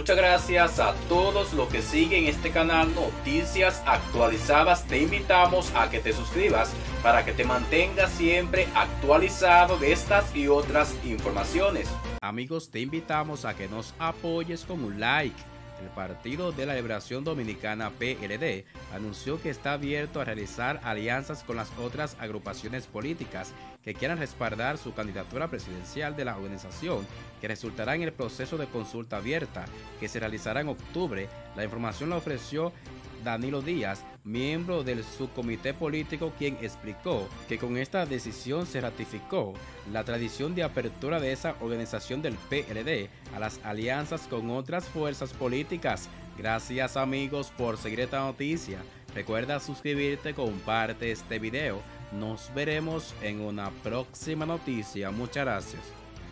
Muchas gracias a todos los que siguen este canal Noticias Actualizadas. Te invitamos a que te suscribas para que te mantengas siempre actualizado de estas y otras informaciones. Amigos, te invitamos a que nos apoyes con un like. El Partido de la Liberación Dominicana PLD anunció que está abierto a realizar alianzas con las otras agrupaciones políticas que quieran respaldar su candidatura presidencial de la organización, que resultará en el proceso de consulta abierta que se realizará en octubre. La información la ofreció Danilo Díaz, miembro del subcomité político, quien explicó que con esta decisión se ratificó la tradición de apertura de esa organización del PLD a las alianzas con otras fuerzas políticas. Gracias amigos por seguir esta noticia. Recuerda suscribirte, comparte este video. Nos veremos en una próxima noticia. Muchas gracias.